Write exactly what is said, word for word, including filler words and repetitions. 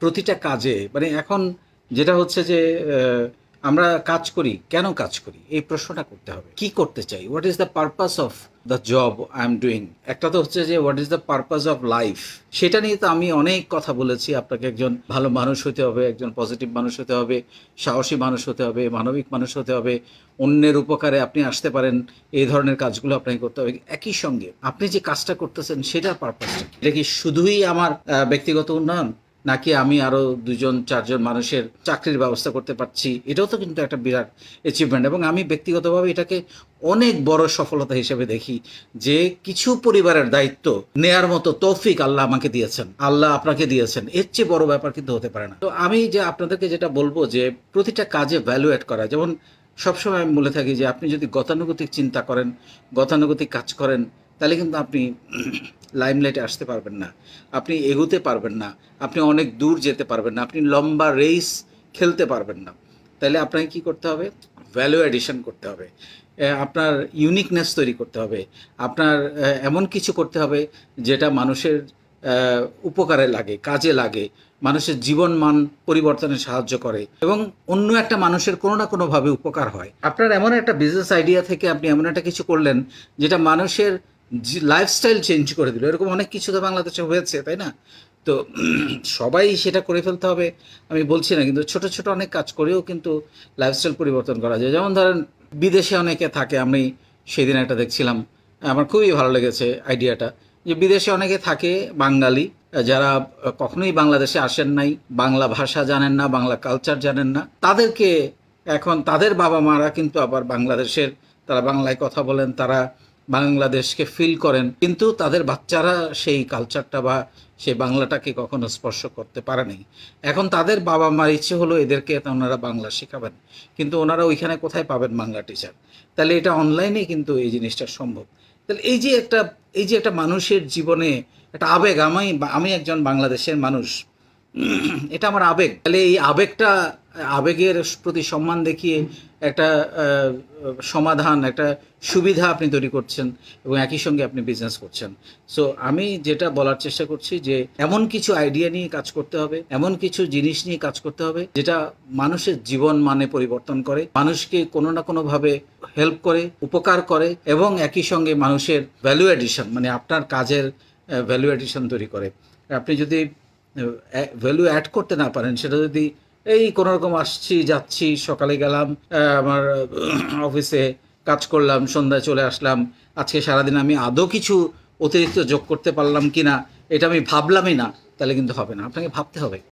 প্রতিটা কাজে মানে এখন যেটা হচ্ছে যে আহ, আমরা কাজ করি কেন কাজ করি এই প্রশ্নটা করতে হবে। কি করতে চাই, what is the purpose of the job I am doing. একটা তো হচ্ছে যে what is the purpose of life, সেটা নিয়ে তো আমি অনেক কথা বলেছি। আপনাকে একজন ভালো মানুষ হতে হবে, একজন পজিটিভ মানুষ হতে হবে, সাহসী মানুষ হতে হবে, মানবিক মানুষ হতে হবে, অন্যের উপকারে আপনি আসতে পারেন, এই ধরনের কাজগুলো আপনাকে করতে হবে। একই সঙ্গে আপনি যে কাজটা করতেছেন সেটার পারপাসটা কি? এটা কি শুধুই আমার আহ, ব্যক্তিগত উন্নয়ন, নাকি আমি আরও দুজন চারজন মানুষের চাকরির ব্যবস্থা করতে পারছি? এটাও তো কিন্তু একটা বিরাট অ্যাচিভমেন্ট, এবং আমি ব্যক্তিগতভাবে এটাকে অনেক বড় সফলতা হিসেবে দেখি যে কিছু পরিবারের দায়িত্ব নেয়ার মতো তৌফিক আল্লাহ আমাকে দিয়েছেন, আল্লাহ আপনাকে দিয়েছেন। এর চেয়ে বড় ব্যাপার কিন্তু হতে পারে না। তো আমি যে আপনাদেরকে যেটা বলবো যে প্রতিটা কাজে ভ্যালু অ্যাড করা। যেমন সবসময় আমি বলে থাকি যে আপনি যদি গতানুগতিক চিন্তা করেন, গতানুগতিক কাজ করেন, তাহলে কিন্তু আপনি লাইমলাইটে আসতে পারবেন না, আপনি এগোতে পারবেন না, আপনি অনেক দূর যেতে পারবেন না, আপনি লম্বা রেস খেলতে পারবেন না। তাহলে আপনাকে কি করতে হবে? ভ্যালু অ্যাডিশন করতে হবে, আপনার ইউনিকনেস তৈরি করতে হবে, আপনার এমন কিছু করতে হবে যেটা মানুষের উপকারে লাগে, কাজে লাগে, মানুষের জীবন মান পরিবর্তনে সাহায্য করে এবং অন্য একটা মানুষের কোনো না কোনোভাবে উপকার হয়। আপনার এমন একটা বিজনেস আইডিয়া থেকে আপনি এমন একটা কিছু করলেন যেটা মানুষের লাইফস্টাইল চেঞ্জ করে দিল। এরকম অনেক কিছু তো বাংলাদেশে হয়েছে, তাই না? তো সবাই সেটা করে ফেলতে হবে আমি বলছি না, কিন্তু ছোট ছোট অনেক কাজ করেও কিন্তু লাইফস্টাইল পরিবর্তন করা যায়। যেমন ধরেন বিদেশে অনেকে থাকে, আমি সেদিন একটা দেখছিলাম, আমার খুবই ভালো লেগেছে আইডিয়াটা, যে বিদেশে অনেকে থাকে বাঙালি যারা কখনোই বাংলাদেশে আসেন নাই, বাংলা ভাষা জানেন না, বাংলা কালচার জানেন না। তাদেরকে এখন তাদের বাবা মারা কিন্তু আবার বাংলাদেশের, তারা বাংলায় কথা বলেন, তারা বাংলাদেশকে ফিল করেন, কিন্তু তাদের বাচ্চারা সেই কালচারটা বা সেই বাংলাটাকে কখনো স্পর্শ করতে পারেনি। এখন তাদের বাবা মার ইচ্ছে হলো এদেরকে ওনারা বাংলা শেখাবেন, কিন্তু ওনারা ওইখানে কোথায় পাবেন বাংলা টিচার? তাহলে এটা অনলাইনে কিন্তু এই জিনিসটা সম্ভব। তাহলে এই যে একটা এই যে একটা মানুষের জীবনে একটা আবেগ, আমি আমি একজন বাংলাদেশের মানুষ, এটা আমার আবেগ। তাহলে এই আবেগটা, আবেগের প্রতি সম্মান দেখিয়ে একটা সমাধান, একটা সুবিধা আপনি তৈরি করছেন এবং একই সঙ্গে আপনি বিজনেস করছেন। সো আমি যেটা বলার চেষ্টা করছি যে এমন কিছু আইডিয়া নিয়ে কাজ করতে হবে, এমন কিছু জিনিস নিয়ে কাজ করতে হবে যেটা মানুষের জীবন মানে পরিবর্তন করে, মানুষকে কোনো না কোনোভাবে হেল্প করে, উপকার করে এবং একই সঙ্গে মানুষের ভ্যালু এডিশন মানে আপনার কাজের ভ্যালু এডিশন তৈরি করে। আপনি যদি ভ্যালু অ্যাড করতে না পারেন, সেটা যদি এই কোনো রকম আসছি যাচ্ছি, সকালে গেলাম আমার অফিসে কাজ করলাম, সন্ধ্যায় চলে আসলাম, আজকে সারাদিন আমি আদৌ কিছু অতিরিক্ত যোগ করতে পারলাম কি না এটা আমি ভাবলামই না, তাহলে কিন্তু হবে না। আপনাকে ভাবতে হবে।